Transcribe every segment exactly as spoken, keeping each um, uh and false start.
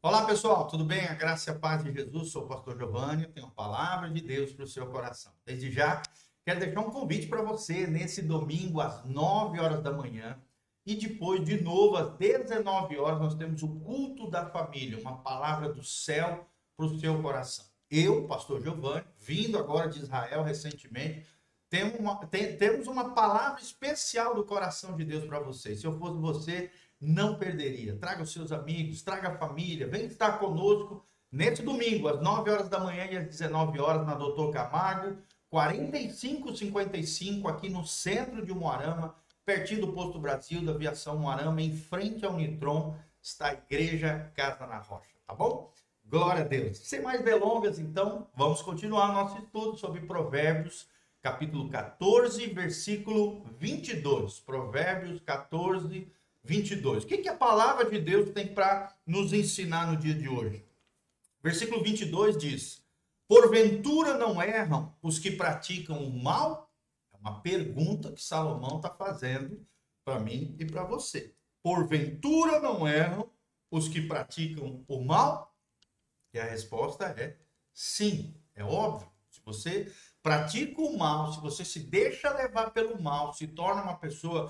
Olá pessoal, tudo bem? A graça e a paz de Jesus, sou o pastor Giovanni, tenho a palavra de Deus para o seu coração. Desde já, quero deixar um convite para você nesse domingo às nove horas da manhã e depois de novo às dezenove horas nós temos o culto da família, uma palavra do céu para o seu coração. Eu, pastor Giovanni, vindo agora de Israel recentemente, temos uma, tem, temos uma palavra especial do coração de Deus para você. Se eu fosse você, não perderia. Traga os seus amigos, traga a família, vem estar conosco neste domingo, às nove horas da manhã e às dezenove horas, na Doutor Camargo, quarenta e cinco cinquenta e cinco, aqui no centro de Umuarama, pertinho do Posto Brasil, da Aviação Umuarama, em frente ao Nitron, está a Igreja Casa na Rocha, tá bom? Glória a Deus. Sem mais delongas, então, vamos continuar nosso estudo sobre Provérbios, capítulo quatorze, versículo vinte e dois. Provérbios quatorze, vinte e dois. O que, que a palavra de Deus tem para nos ensinar no dia de hoje? Versículo vinte e dois diz: porventura não erram os que praticam o mal? É uma pergunta que Salomão está fazendo para mim e para você. Porventura não erram os que praticam o mal? E a resposta é sim, é óbvio. Se você pratica o mal, se você se deixa levar pelo mal, se torna uma pessoa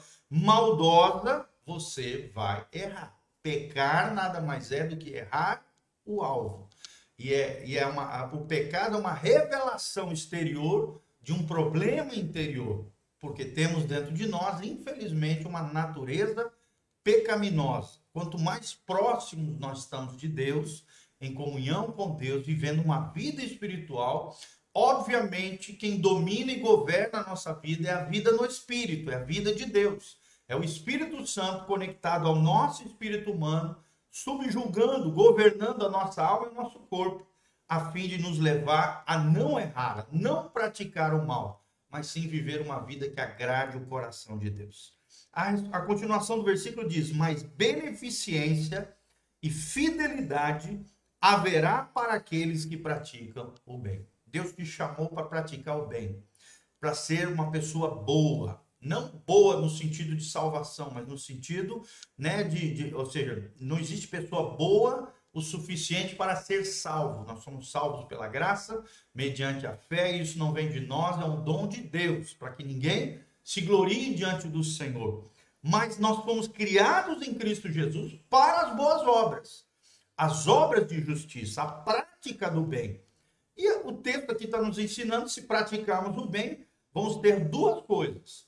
maldosa, você vai errar. Pecar nada mais é do que errar o alvo. E, é, e é uma, o pecado é uma revelação exterior de um problema interior. Porque temos dentro de nós, infelizmente, uma natureza pecaminosa. Quanto mais próximos nós estamos de Deus, em comunhão com Deus, vivendo uma vida espiritual, obviamente, quem domina e governa a nossa vida é a vida no Espírito, é a vida de Deus. É o Espírito Santo conectado ao nosso espírito humano, subjugando, governando a nossa alma e o nosso corpo, a fim de nos levar a não errar, a não praticar o mal, mas sim viver uma vida que agrade o coração de Deus. A, a continuação do versículo diz: mas beneficência e fidelidade haverá para aqueles que praticam o bem. Deus te chamou para praticar o bem, para ser uma pessoa boa. Não boa no sentido de salvação, mas no sentido, né, de, de, ou seja, não existe pessoa boa o suficiente para ser salvo. Nós somos salvos pela graça, mediante a fé, e isso não vem de nós, é um dom de Deus, para que ninguém se glorie diante do Senhor. Mas nós fomos criados em Cristo Jesus para as boas obras, as obras de justiça, a prática do bem. E o texto aqui está nos ensinando, se praticarmos o bem, vamos ter duas coisas.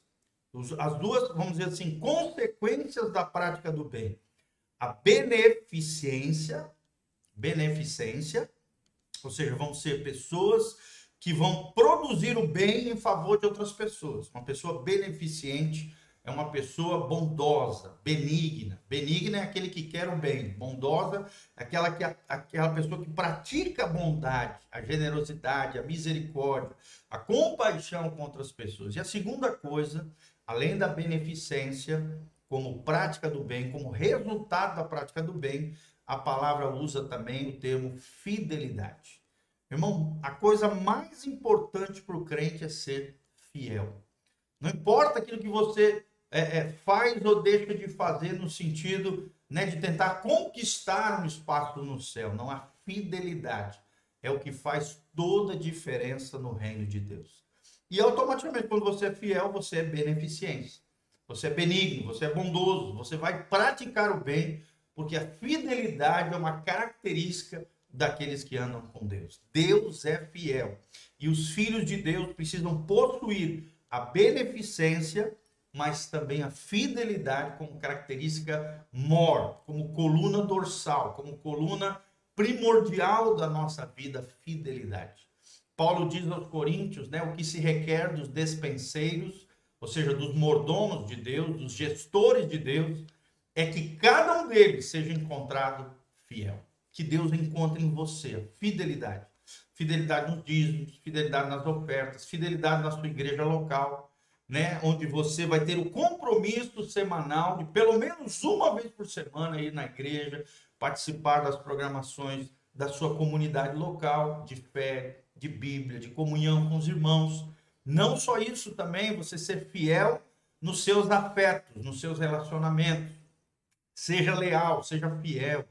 As duas, vamos dizer assim, consequências da prática do bem. A beneficência, beneficência, ou seja, vão ser pessoas que vão produzir o bem em favor de outras pessoas. Uma pessoa beneficente é uma pessoa bondosa, benigna. Benigna é aquele que quer o bem. Bondosa é aquela, que, aquela pessoa que pratica a bondade, a generosidade, a misericórdia, a compaixão com outras pessoas. E a segunda coisa, além da beneficência, como prática do bem, como resultado da prática do bem, a palavra usa também o termo fidelidade. Irmão, a coisa mais importante para o crente é ser fiel. Não importa aquilo que você é, é, faz ou deixa de fazer no sentido, né, de tentar conquistar um espaço no céu. Não, a fidelidade é o que faz toda a diferença no reino de Deus. E automaticamente, quando você é fiel, você é beneficente. Você é benigno, você é bondoso, você vai praticar o bem, porque a fidelidade é uma característica daqueles que andam com Deus. Deus é fiel. E os filhos de Deus precisam possuir a beneficência, mas também a fidelidade como característica mor, como coluna dorsal, como coluna primordial da nossa vida, fidelidade. Paulo diz aos Coríntios, né, o que se requer dos despenseiros, ou seja, dos mordomos de Deus, dos gestores de Deus, é que cada um deles seja encontrado fiel. Que Deus encontre em você a fidelidade. Fidelidade nos dízimos, fidelidade nas ofertas, fidelidade na sua igreja local, né, onde você vai ter o compromisso semanal de pelo menos uma vez por semana ir na igreja, participar das programações da sua comunidade local, de fé, de Bíblia, de comunhão com os irmãos. Não só isso, também você ser fiel nos seus afetos, nos seus relacionamentos. Seja leal, seja fiel.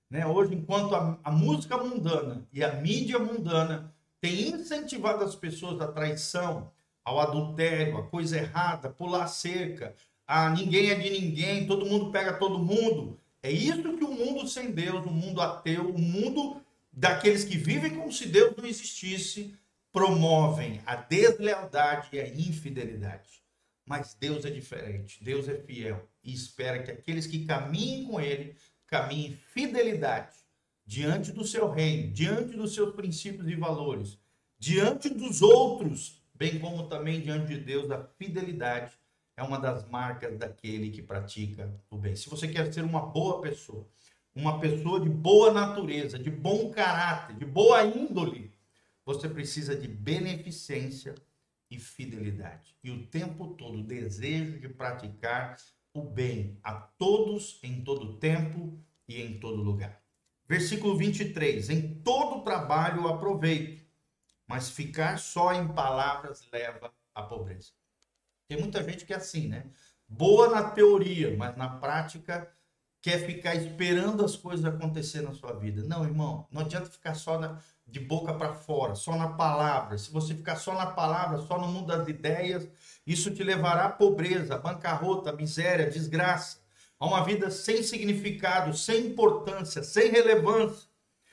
né? Hoje, enquanto a, a música mundana e a mídia mundana tem incentivado as pessoas à traição, ao adultério, à coisa errada, pular a cerca, a ninguém é de ninguém, todo mundo pega todo mundo. É isso que o mundo sem Deus, o mundo ateu, o mundo daqueles que vivem como se Deus não existisse, promovem a deslealdade e a infidelidade. Mas Deus é diferente, Deus é fiel e espera que aqueles que caminhem com Ele, caminhem em fidelidade diante do seu reino, diante dos seus princípios e valores, diante dos outros, bem como também diante de Deus. A fidelidade é uma das marcas daquele que pratica o bem. Se você quer ser uma boa pessoa, uma pessoa de boa natureza, de bom caráter, de boa índole, você precisa de beneficência e fidelidade. E o tempo todo, o desejo de praticar o bem a todos, em todo tempo e em todo lugar. Versículo vinte e três. Em todo trabalho aproveito, mas ficar só em palavras leva à pobreza. Tem muita gente que é assim, né? Boa na teoria, mas na prática quer ficar esperando as coisas acontecer na sua vida. Não, irmão, não adianta ficar só na, de boca para fora, só na palavra. Se você ficar só na palavra, só no mundo das ideias, isso te levará à pobreza, à bancarrota, à miséria, à desgraça, a uma vida sem significado, sem importância, sem relevância.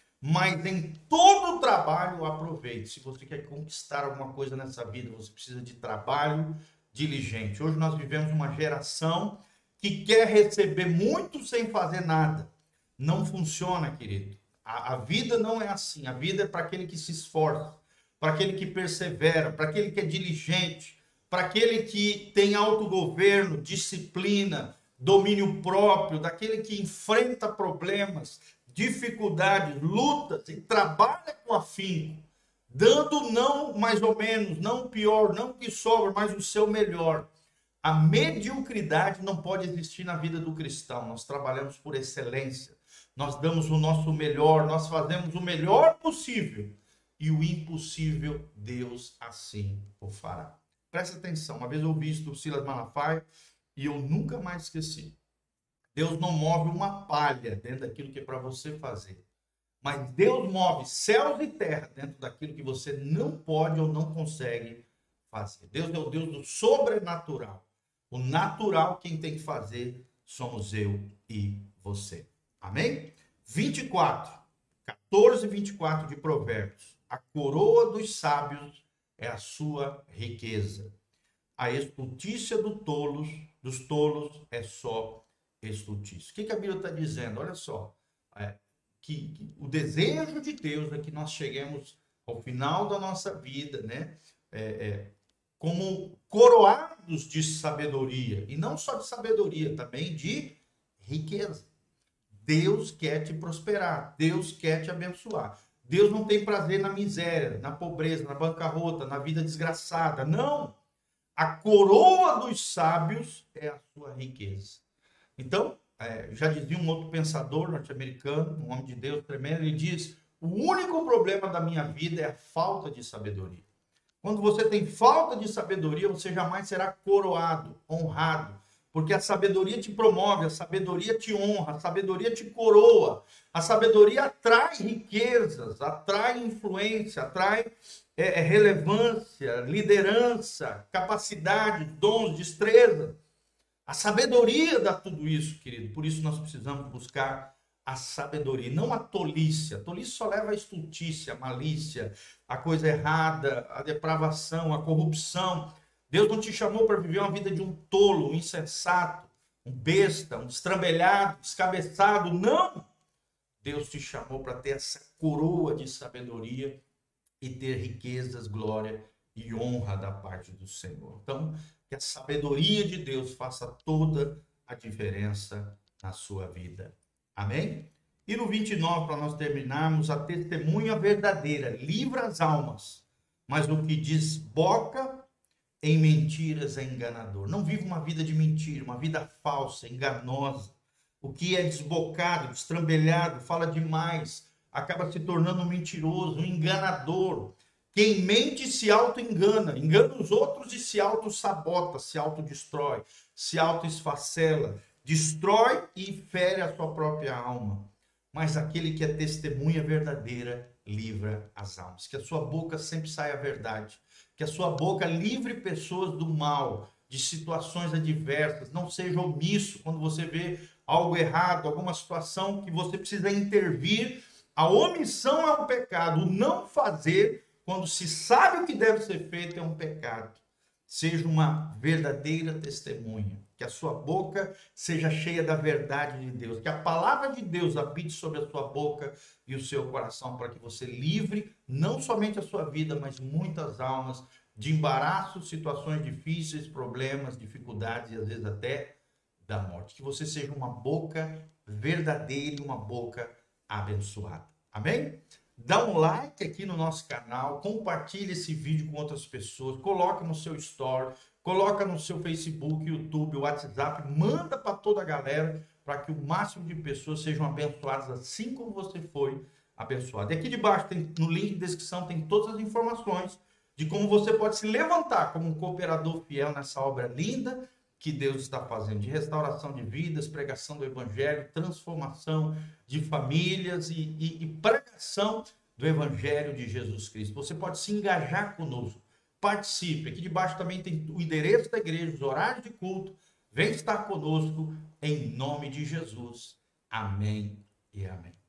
Mas em todo trabalho aproveite. Se você quer conquistar alguma coisa nessa vida, você precisa de trabalho diligente. Hoje nós vivemos uma geração que quer receber muito sem fazer nada. Não funciona, querido. A, a vida não é assim. A vida é para aquele que se esforça, para aquele que persevera, para aquele que é diligente, para aquele que tem autogoverno, disciplina, domínio próprio, daquele que enfrenta problemas, dificuldades, lutas e trabalha com afinco, dando não mais ou menos, não pior, não que sobra, mas o seu melhor. A mediocridade não pode existir na vida do cristão. Nós trabalhamos por excelência, nós damos o nosso melhor, nós fazemos o melhor possível e o impossível Deus assim o fará. Presta atenção, uma vez eu ouvi isso do Silas Malafaia e eu nunca mais esqueci. Deus não move uma palha dentro daquilo que é para você fazer. Mas Deus move céus e terra dentro daquilo que você não pode ou não consegue fazer. Deus é o Deus do sobrenatural. O natural, quem tem que fazer, somos eu e você. Amém? vinte e quatro, catorze e vinte e quatro de Provérbios. A coroa dos sábios é a sua riqueza. A estultícia do tolos, dos tolos é só estultícia. O que, que a Bíblia está dizendo? Olha só. É, que, que o desejo de Deus é que nós cheguemos ao final da nossa vida, né? É, é, como coroados de sabedoria. E não só de sabedoria, também de riqueza. Deus quer te prosperar. Deus quer te abençoar. Deus não tem prazer na miséria, na pobreza, na bancarrota, na vida desgraçada. Não! A coroa dos sábios é a sua riqueza. Então, é, já dizia um outro pensador norte-americano, um homem de Deus tremendo, ele diz: o único problema da minha vida é a falta de sabedoria. Quando você tem falta de sabedoria, você jamais será coroado, honrado, porque a sabedoria te promove, a sabedoria te honra, a sabedoria te coroa, a sabedoria atrai riquezas, atrai influência, atrai é, relevância, liderança, capacidade, dons, destreza. A sabedoria dá tudo isso, querido. Por isso nós precisamos buscar a sabedoria, não a tolice. A tolice só leva a estultícia, a malícia, a coisa errada, a depravação, a corrupção. Deus não te chamou para viver uma vida de um tolo, um insensato, um besta, um destrambelhado, descabeçado. Não! Deus te chamou para ter essa coroa de sabedoria e ter riquezas, glória e honra da parte do Senhor. Então, que a sabedoria de Deus faça toda a diferença na sua vida. Amém? E no vinte e nove, para nós terminarmos, a testemunha verdadeira livra as almas, mas o que desboca em mentiras é enganador. Não vive uma vida de mentira, uma vida falsa, enganosa. O que é desbocado, destrambelhado, fala demais, acaba se tornando um mentiroso, um enganador. Quem mente se auto-engana, engana os outros e se auto-sabota, se autodestrói, se auto-esfacela, destrói e fere a sua própria alma. mas aquele que é testemunha verdadeira livra as almas. Que a sua boca sempre saia a verdade, que a sua boca livre pessoas do mal, de situações adversas, não seja omisso quando você vê algo errado, alguma situação que você precisa intervir. A omissão é um pecado, o não fazer, quando se sabe o que deve ser feito, é um pecado. Seja uma verdadeira testemunha, que a sua boca seja cheia da verdade de Deus, que a palavra de Deus habite sobre a sua boca e o seu coração, para que você livre não somente a sua vida, mas muitas almas de embaraços, situações difíceis, problemas, dificuldades e às vezes até da morte. Que você seja uma boca verdadeira e uma boca abençoada. Amém? Dá um like aqui no nosso canal, compartilhe esse vídeo com outras pessoas, coloca no seu story, coloca no seu Facebook, YouTube, WhatsApp, manda para toda a galera, para que o máximo de pessoas sejam abençoadas assim como você foi abençoado. E aqui debaixo, tem, no link de descrição, tem todas as informações de como você pode se levantar como um cooperador fiel nessa obra linda que Deus está fazendo, de restauração de vidas, pregação do evangelho, transformação de famílias e, e, e pregação do evangelho de Jesus Cristo. Você pode se engajar conosco, participe. Aqui debaixo também tem o endereço da igreja, os horários de culto. Vem estar conosco em nome de Jesus. Amém e amém.